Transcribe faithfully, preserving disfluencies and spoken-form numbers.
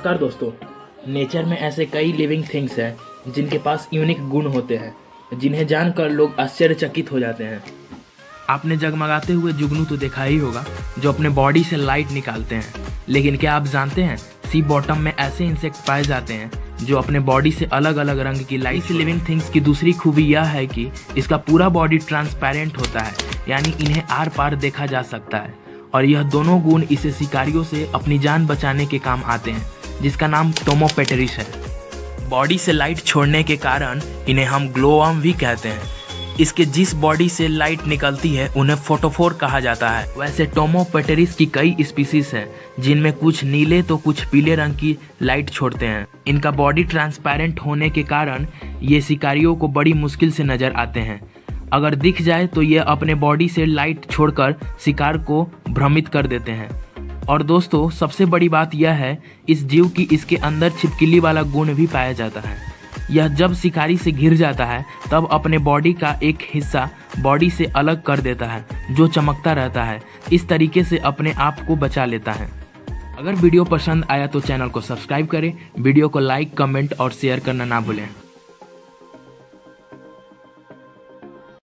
नमस्कार दोस्तों। नेचर में ऐसे कई लिविंग थिंग्स हैं जिनके पास यूनिक गुण होते हैं, जिन्हें जानकर लोग आश्चर्यचकित हो जाते हैं। आपने जगमगाते हुए जुगनू तो देखा ही होगा जो अपने बॉडी से लाइट निकालते हैं, लेकिन क्या आप जानते हैं सी बॉटम में ऐसे इंसेक्ट पाए जाते हैं जो अपने बॉडी से अलग अलग रंग की लाइट। इस लिविंग थिंग्स की दूसरी खूबी यह है कि इसका पूरा बॉडी ट्रांसपेरेंट होता है, यानी इन्हें आर पार देखा जा सकता है, और यह दोनों गुण इसे शिकारियों से अपनी जान बचाने के काम आते हैं, जिसका नाम टोमोपेटेरिस है। बॉडी से लाइट छोड़ने के कारण इन्हें हम ग्लोवर्म भी कहते हैं। इसके जिस बॉडी से लाइट निकलती है उन्हें फोटोफोर कहा जाता है। वैसे टोमोपेटेरिस की कई स्पीसीज हैं, जिनमें कुछ नीले तो कुछ पीले रंग की लाइट छोड़ते हैं। इनका बॉडी ट्रांसपेरेंट होने के कारण ये शिकारियों को बड़ी मुश्किल से नजर आते हैं। अगर दिख जाए तो ये अपने बॉडी से लाइट छोड़कर शिकार को भ्रमित कर देते हैं। और दोस्तों, सबसे बड़ी बात यह है इस जीव की इसके अंदर छिपकली वाला गुण भी पाया जाता है। यह जब शिकारी से घिर जाता है तब अपने बॉडी का एक हिस्सा बॉडी से अलग कर देता है, जो चमकता रहता है। इस तरीके से अपने आप को बचा लेता है। अगर वीडियो पसंद आया तो चैनल को सब्सक्राइब करें, वीडियो को लाइक, कमेंट और शेयर करना ना भूलें।